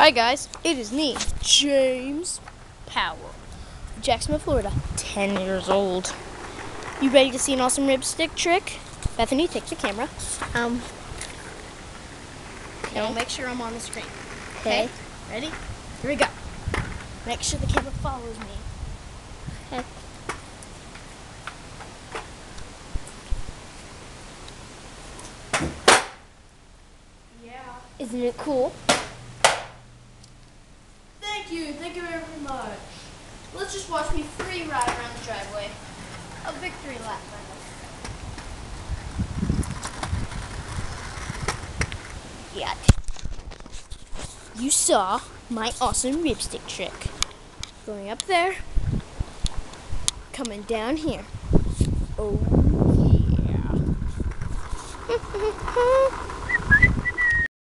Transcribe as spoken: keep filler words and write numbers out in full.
Hi guys, it is me, James Powell, Jacksonville, Florida, ten years old. You ready to see an awesome ripstick trick? Bethany, take the camera. Um, okay. And I'll make sure I'm on the screen. Okay. Okay. Ready? Here we go. Make sure the camera follows me. Okay. Yeah. Isn't it cool? Thank you, thank you very much. Let's just watch me free ride around the driveway. A victory lap, yeah. You saw my awesome ripstick trick. Going up there, coming down here. Oh yeah.